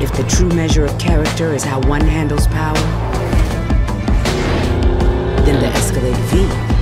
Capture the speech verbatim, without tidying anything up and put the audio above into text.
If the true measure of character is how one handles power, then the Escalade V